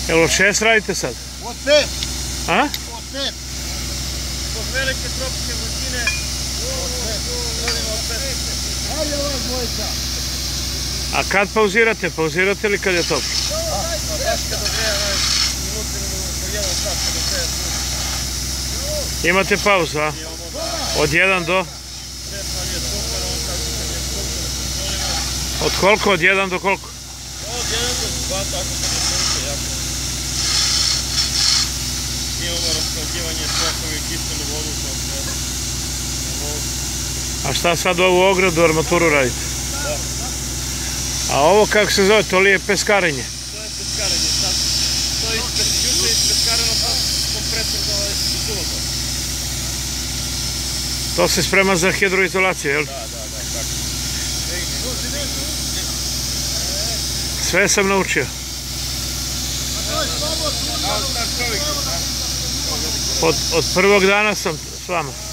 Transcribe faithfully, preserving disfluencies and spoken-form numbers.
Jel od šest radite sad? Od pet. A? Od pet. Od velike tropske vrućine. Od pet. Od pet. Hajde vas dvojica. A kad pauzirate? Pauzirate li kad je toplo? Baš kad ogreja minuti po jedan sat kad ogreja služi. Imate pauzu, a? Od jedan do? Od koliko? Od jedan do koliko? Od jedan do dva, tako kad je sunce jako. Imamo rasklađivanje sokove, kiselu vodu u tom sredu. A šta sad ovu ogradu, armaturu radite? Da. A ovo kako se zove, to li je peskarenje? To je peskarenje sad. To je juče ispeskareno sad kompletno da je suvoto. To se sprema za hidroizolaciju, jel? Da, da, da, tako. Sve sam naučio. Od, od prvog dana sam s vama.